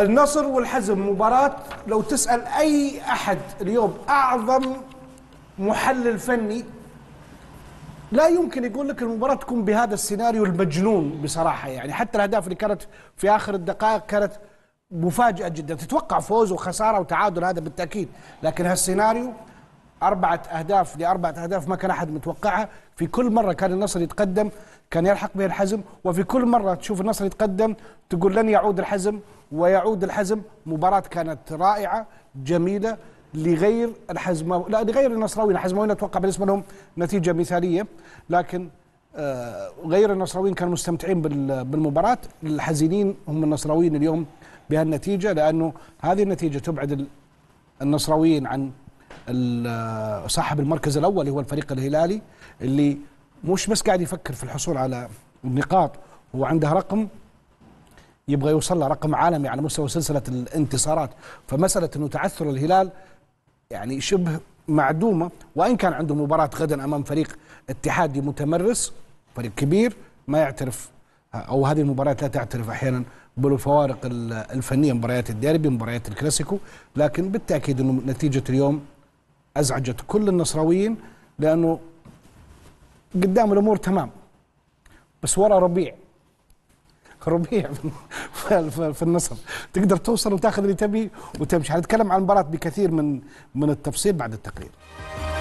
النصر والحزم مباراة، لو تسأل أي أحد اليوم أعظم محلل فني لا يمكن يقول لك المباراة تكون بهذا السيناريو المجنون بصراحة. يعني حتى الأهداف اللي كانت في آخر الدقائق كانت مفاجئة جدا، تتوقع فوز وخسارة وتعادل هذا بالتأكيد، لكن هالسيناريو 4 أهداف ل4 أهداف ما كان أحد متوقعها. في كل مرة كان النصر يتقدم كان يلحق به الحزم، وفي كل مرة تشوف النصر يتقدم تقول لن يعود الحزم ويعود الحزم. مباراة كانت رائعة جميلة لغير الحزماوي، لا لغير النصراويين. الحزماويين اتوقع بالنسبة لهم نتيجة مثالية، لكن غير النصراويين كانوا مستمتعين بالمباراة. الحزينين هم النصراويين اليوم بهالنتيجة، لأنه هذه النتيجة تبعد النصراويين عن صاحب المركز الأول اللي هو الفريق الهلالي، اللي مش بس قاعد يفكر في الحصول على النقاط، هو عنده رقم يبغى يوصل له، رقم عالمي على مستوى سلسلة الانتصارات. فمسألة أنه تعثر الهلال يعني شبه معدومة، وإن كان عنده مباراة غدا أمام فريق اتحادي متمرس، فريق كبير ما يعترف، أو هذه المباريات لا تعترف أحيانا بالفوارق الفنية، مباريات الديربي مباريات الكلاسيكو. لكن بالتأكيد أنه نتيجة اليوم أزعجت كل النصراويين، لأنه قدام الأمور تمام، بس ورا ربيع في النصر تقدر توصل وتاخذ اللي تبي وتمشي. هنتكلم عن المباراة بكثير من التفصيل بعد التقرير.